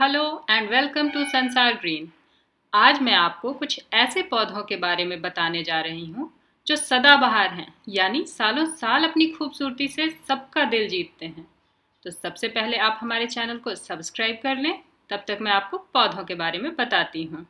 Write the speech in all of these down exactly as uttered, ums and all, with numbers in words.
Hello and welcome to Sansar Green. आज मैं आपको कुछ ऐसे पौधों के बारे में बताने जा रही हूँ जो सदाबहार हैं, यानी सालों साल अपनी खूबसूरती से सबका दिल जीतते हैं। तो सबसे पहले आप हमारे चैनल को सब्सक्राइब कर लें, तब तक मैं आपको पौधों के बारे में बताती हूँ।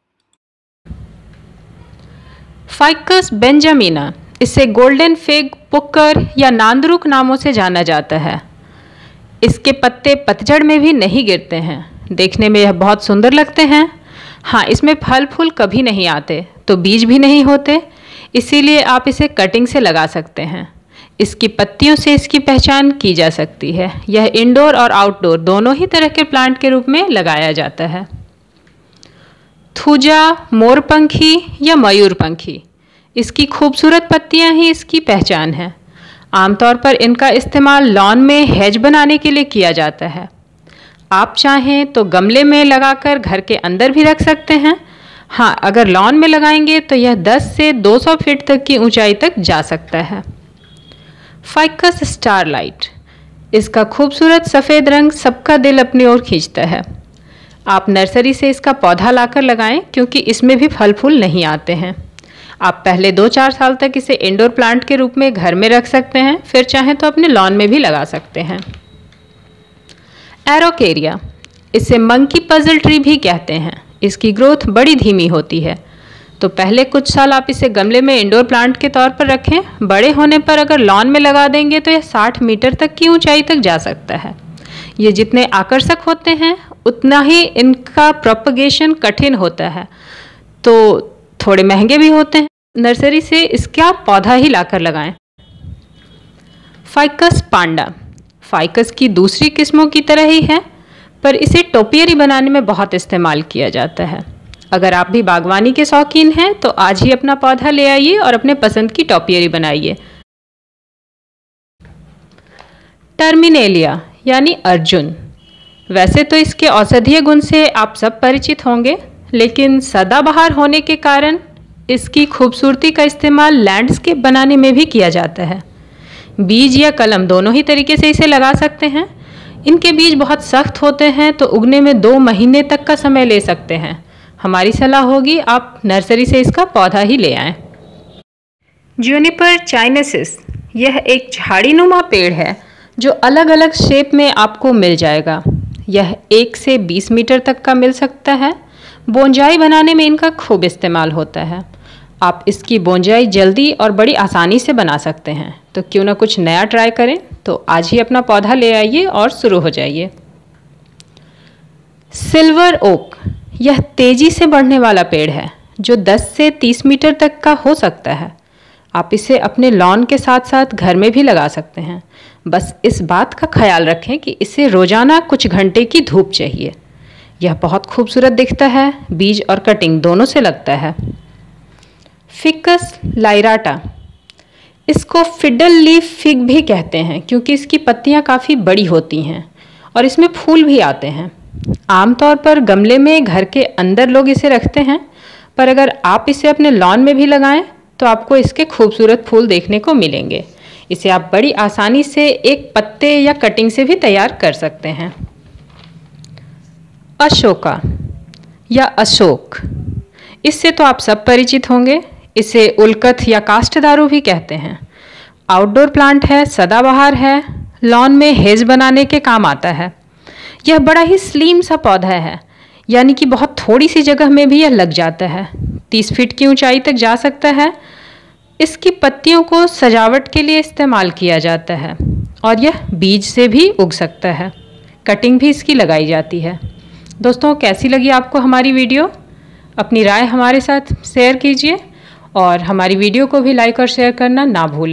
फाइकस बेंजामिना, इसे गोल्डन फिग, पुक्कर या नांदरुक नामों से जाना जाता है। इसके पत्ते पतझड़ में भी नहीं गिरते हैं। देखने में यह बहुत सुंदर लगते हैं। हाँ, इसमें फल फूल कभी नहीं आते, तो बीज भी नहीं होते, इसीलिए आप इसे कटिंग से लगा सकते हैं। इसकी पत्तियों से इसकी पहचान की जा सकती है। यह इंडोर और आउटडोर दोनों ही तरह के प्लांट के रूप में लगाया जाता है। थूजा, मोरपंखी या मयूरपंखी, इसकी खूबसूरत पत्तियां ही इसकी पहचान है। आमतौर पर इनका इस्तेमाल लॉन में हेज बनाने के लिए किया जाता है। आप चाहें तो गमले में लगाकर घर के अंदर भी रख सकते हैं। हाँ, अगर लॉन में लगाएंगे तो यह दस से दो सौ फीट तक की ऊंचाई तक जा सकता है। फाइकस स्टारलाइट, इसका खूबसूरत सफ़ेद रंग सबका दिल अपनी ओर खींचता है। आप नर्सरी से इसका पौधा लाकर लगाएं, क्योंकि इसमें भी फल फूल नहीं आते हैं। आप पहले दो चार साल तक इसे इंडोर प्लांट के रूप में घर में रख सकते हैं, फिर चाहें तो अपने लॉन में भी लगा सकते हैं। एरोकेरिया, इसे मंकी पजल ट्री भी कहते हैं। इसकी ग्रोथ बड़ी धीमी होती है, तो पहले कुछ साल आप इसे गमले में इंडोर प्लांट के तौर पर रखें। बड़े होने पर अगर लॉन में लगा देंगे तो यह साठ मीटर तक की ऊंचाई तक जा सकता है। ये जितने आकर्षक होते हैं उतना ही इनका प्रोपगेशन कठिन होता है, तो थोड़े महंगे भी होते हैं। नर्सरी से इसका पौधा ही लाकर लगाएं। फाइकस पांडा, फाइकस की दूसरी किस्मों की तरह ही है, पर इसे टोपियरी बनाने में बहुत इस्तेमाल किया जाता है। अगर आप भी बागवानी के शौकीन हैं तो आज ही अपना पौधा ले आइए और अपने पसंद की टोपियरी बनाइए। टर्मिनेलिया यानी अर्जुन, वैसे तो इसके औषधीय गुण से आप सब परिचित होंगे, लेकिन सदाबहार होने के कारण इसकी खूबसूरती का इस्तेमाल लैंडस्केप बनाने में भी किया जाता है। बीज या कलम दोनों ही तरीके से इसे लगा सकते हैं। इनके बीज बहुत सख्त होते हैं, तो उगने में दो महीने तक का समय ले सकते हैं। हमारी सलाह होगी आप नर्सरी से इसका पौधा ही ले आएं। जूनिपर चाइनेसिस, यह एक झाड़ीनुमा पेड़ है जो अलग अलग शेप में आपको मिल जाएगा। यह एक से बीस मीटर तक का मिल सकता है। बोंजाई बनाने में इनका खूब इस्तेमाल होता है। आप इसकी बोंजाई जल्दी और बड़ी आसानी से बना सकते हैं, तो क्यों ना कुछ नया ट्राई करें। तो आज ही अपना पौधा ले आइए और शुरू हो जाइए। सिल्वर ओक, यह तेजी से बढ़ने वाला पेड़ है जो दस से तीस मीटर तक का हो सकता है। आप इसे अपने लॉन के साथ साथ घर में भी लगा सकते हैं। बस इस बात का ख्याल रखें कि इसे रोजाना कुछ घंटे की धूप चाहिए। यह बहुत खूबसूरत दिखता है, बीज और कटिंग दोनों से लगता है। फिकस लाइराटा, इसको फिडल लीफ फिग भी कहते हैं, क्योंकि इसकी पत्तियां काफ़ी बड़ी होती हैं और इसमें फूल भी आते हैं। आमतौर पर गमले में घर के अंदर लोग इसे रखते हैं, पर अगर आप इसे अपने लॉन में भी लगाएं तो आपको इसके खूबसूरत फूल देखने को मिलेंगे। इसे आप बड़ी आसानी से एक पत्ते या कटिंग से भी तैयार कर सकते हैं। अशोका या अशोक, इससे तो आप सब परिचित होंगे। इसे उल्कथ या काष्ठदारू भी कहते हैं। आउटडोर प्लांट है, सदाबहार है, लॉन में हेज बनाने के काम आता है। यह बड़ा ही स्लिम सा पौधा है, यानी कि बहुत थोड़ी सी जगह में भी यह लग जाता है। तीस फीट की ऊंचाई तक जा सकता है। इसकी पत्तियों को सजावट के लिए इस्तेमाल किया जाता है और यह बीज से भी उग सकता है। कटिंग भी इसकी लगाई जाती है। दोस्तों, कैसी लगी आपको हमारी वीडियो? अपनी राय हमारे साथ शेयर कीजिए और हमारी वीडियो को भी लाइक और शेयर करना ना भूलें।